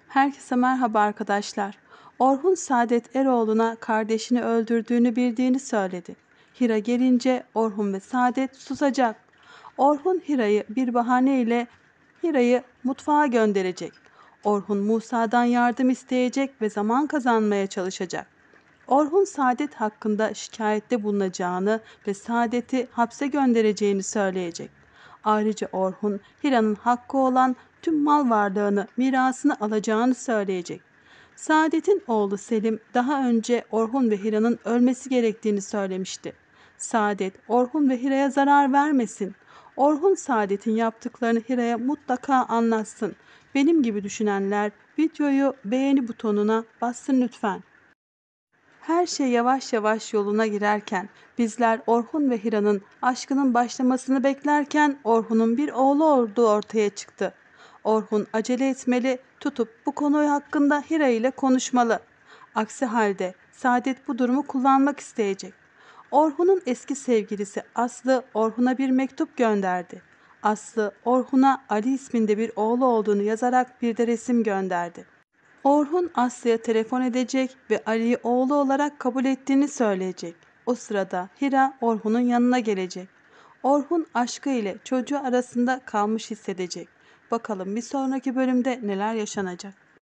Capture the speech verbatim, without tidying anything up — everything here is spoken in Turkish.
Herkese merhaba arkadaşlar. Orhun Saadet Eroğlu'na kardeşini öldürdüğünü bildiğini söyledi. Hira gelince Orhun ve Saadet susacak. Orhun Hira'yı bir bahaneyle Hira'yı mutfağa gönderecek. Orhun Musa'dan yardım isteyecek ve zaman kazanmaya çalışacak. Orhun Saadet hakkında şikayette bulunacağını ve Saadet'i hapse göndereceğini söyleyecek. Ayrıca Orhun, Hira'nın hakkı olan tüm mal varlığını, mirasını alacağını söyleyecek. Saadet'in oğlu Selim daha önce Orhun ve Hira'nın ölmesi gerektiğini söylemişti. Saadet, Orhun ve Hira'ya zarar vermesin. Orhun Saadet'in yaptıklarını Hira'ya mutlaka anlatsın. Benim gibi düşünenler videoyu beğeni butonuna bassın lütfen. Her şey yavaş yavaş yoluna girerken, bizler Orhun ve Hira'nın aşkının başlamasını beklerken Orhun'un bir oğlu olduğu ortaya çıktı. Orhun acele etmeli, tutup bu konu hakkında Hira ile konuşmalı. Aksi halde Saadet bu durumu kullanmak isteyecek. Orhun'un eski sevgilisi Aslı Orhun'a bir mektup gönderdi. Aslı Orhun'a Ali isminde bir oğlu olduğunu yazarak bir de resim gönderdi. Orhun Aslı'ya telefon edecek ve Ali'yi oğlu olarak kabul ettiğini söyleyecek. O sırada Hira Orhun'un yanına gelecek. Orhun aşkı ile çocuğu arasında kalmış hissedecek. Bakalım bir sonraki bölümde neler yaşanacak?